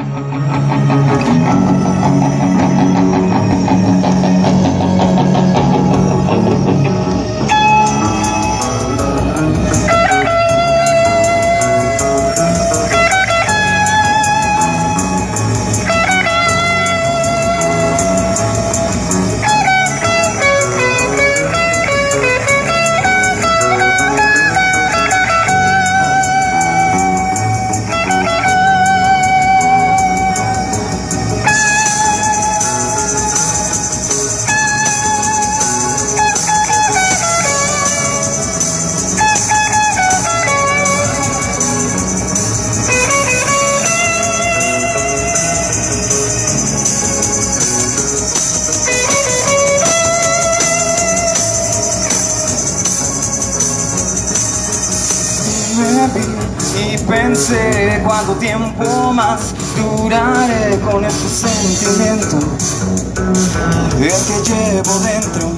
Y pensé cuánto tiempo más duraré con este sentimiento, el que llevo dentro.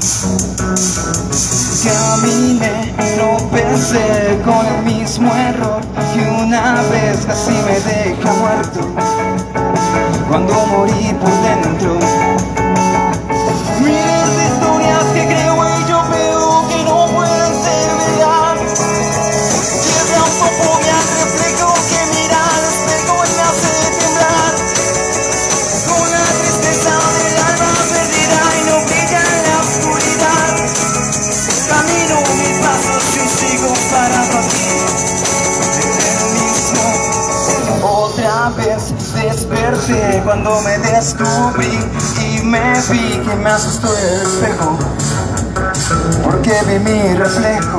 Caminé, tropecé con el mismo error que una vez casi me deja muerto cuando morí por dentro. Miles de historias que creo y yo veo que no pueden ser verdad. Lleva un poco de al reflejo que mira al espejo y me hace temblar. Con la tristeza del alma perdida y no brilla en la oscuridad. Camino mis pasos y sigo parado aquí en el mismo. Otra vez desperté cuando me descubrí y me vi que me asustó el espejo, porque vi mi reflejo.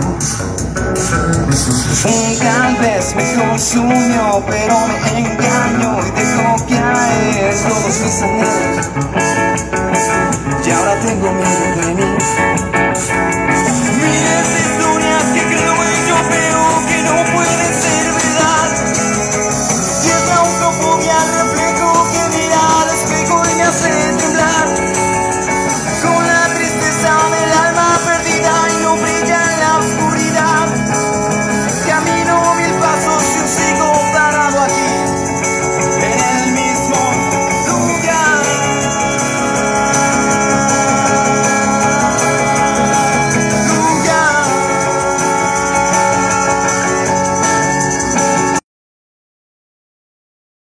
Tal vez me consumió, pero me engañó y dejó caer todos mis anhelos. Y ahora tengo miedo de mí.